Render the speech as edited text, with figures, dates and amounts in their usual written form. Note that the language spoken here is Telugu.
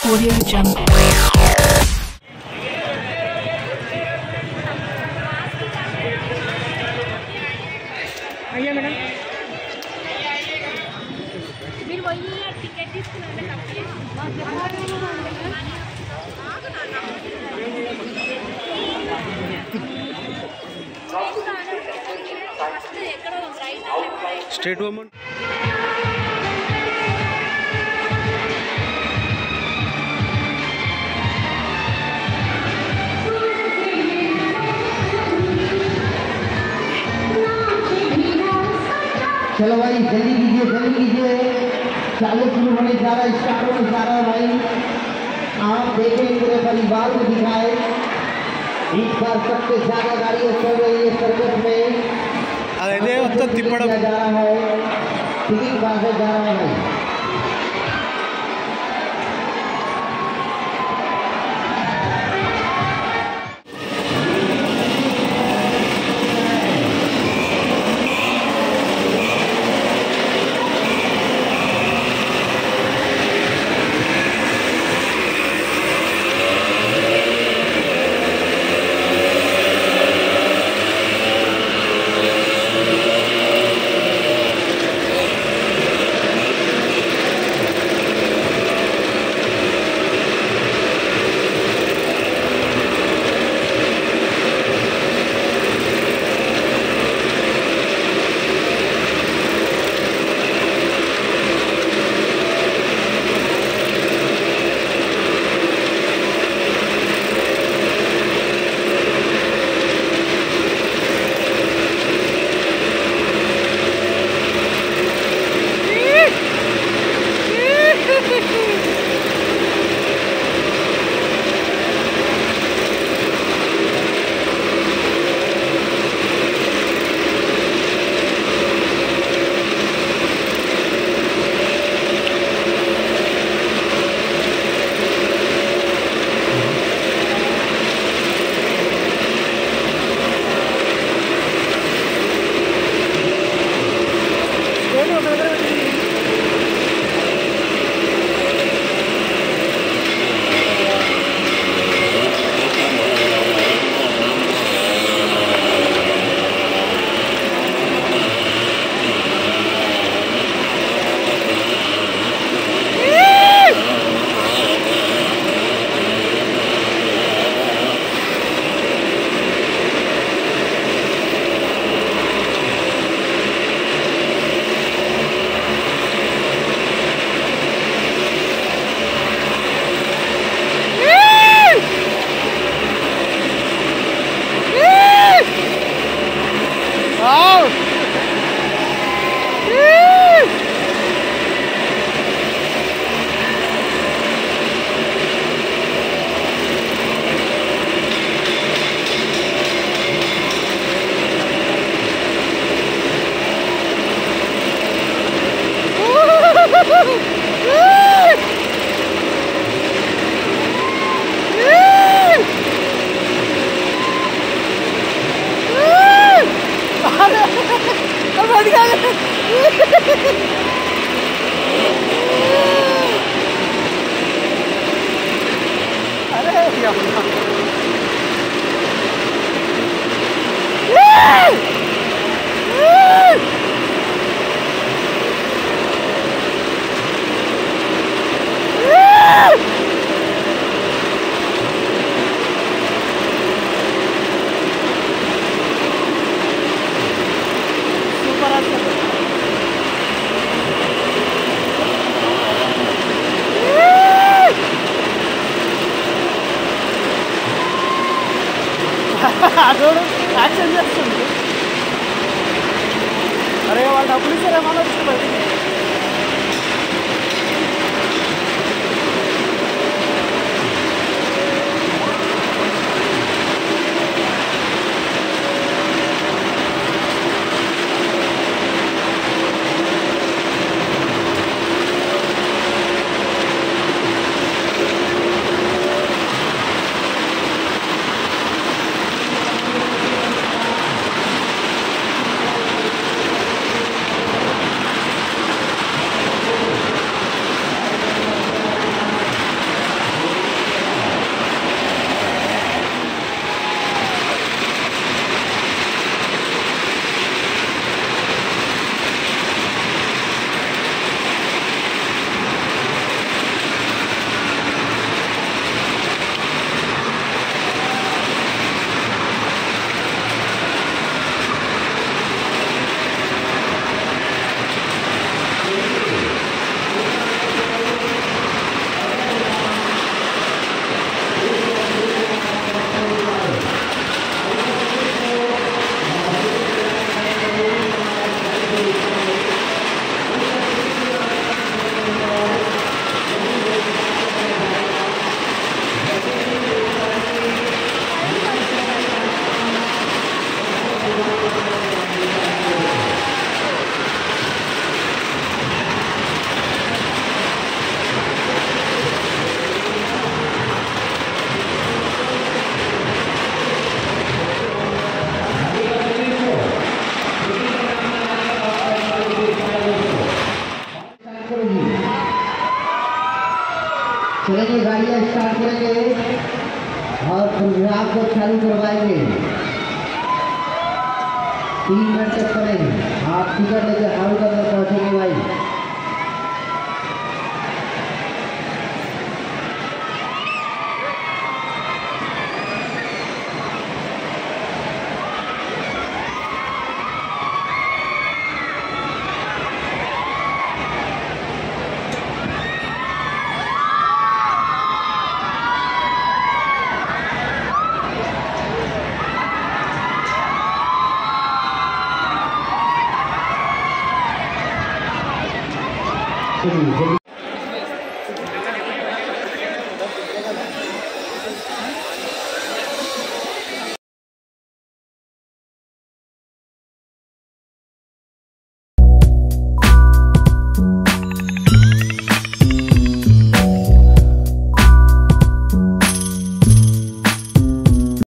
Audio Jungle. आइए मैडम మీరు పోయి టికెట్ తీసుకున్నారంటే తప్పే स्ट्रेट वुमन चलो भाई जल्दी कीजिए चालू शुरू होने जा रहा है, स्टार्ट होने जा रहा है भाई। आप देखें पूरे परिवार को दिखाए, इस बार सबसे ज्यादा गाड़ियां चल रही है सर्कस में। अरे तो तिप्पड़ जा रहा है, टिकट कहाँ से जा रहा है भाई। అదోడు యాక్షన్ చేస్తుంది. అరే వాళ్ళు డబ్బులు ఇస్తారేమో వచ్చింది. करेगी। चलेंगे, गाड़ियाँ स्टार्ट करेंगे और प्रोग्राम को चालू करवाएंगे। 3 मिनट तक करेंगे। आप टिकट लेकर हाल तक पहुँचेंगे भाई।